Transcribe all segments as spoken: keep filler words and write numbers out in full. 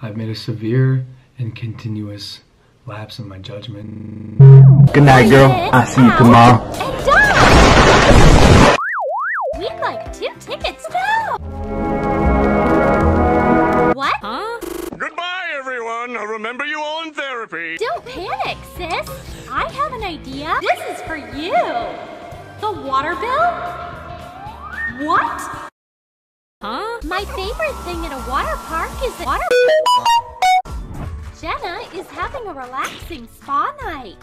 I've made a severe and continuous lapse in my judgment. Good night, girl. I'll see you tomorrow. We'd like two tickets now. What? Huh? Goodbye, everyone. I'll remember you all in therapy. Don't panic, sis. I have an idea. This is for you. The water bill? What? Huh? My favorite thing at a water park is the water. Jenna is having a relaxing spa night.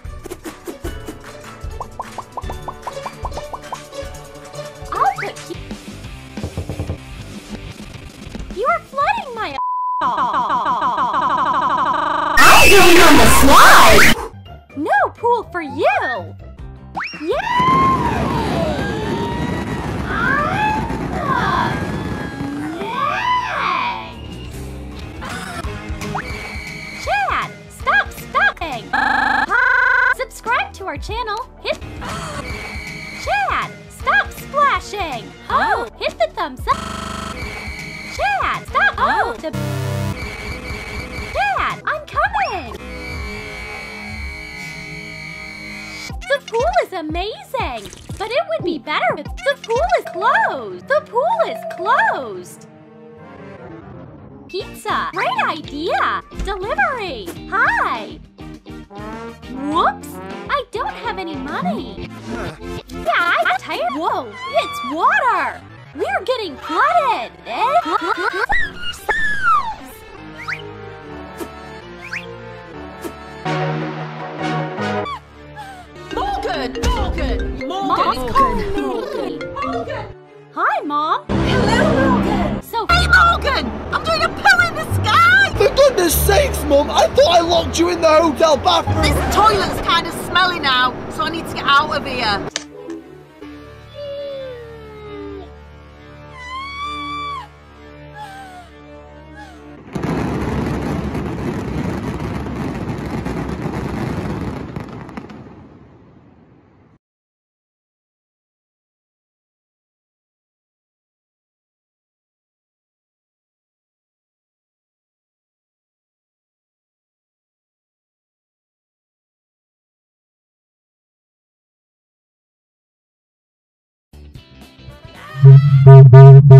I'll put you. You are flooding my. I'm going on the slide. No pool for you. Yeah. Chad, stop stopping. Subscribe to our channel. Hit. Chad, stop splashing. Oh, hit the thumbs up. Chad, stop. Oh, the. Chad, I'm coming. The pool is amazing, but it would be better if the pool is closed. The pool is closed. Pizza, great idea. Delivery, hi. Whoops, I don't have any money. Yeah, I'm tired. Whoa, it's water. We're getting flooded. Morgan! Morgan! Morgan! Morgan! Morgan! Hi, Mom! Hello, Morgan! So, hey, Morgan! I'm doing a poo in the sky! For goodness sakes, Mum! I thought I locked you in the hotel bathroom! This toilet's kind of smelly now, so I need to get out of here.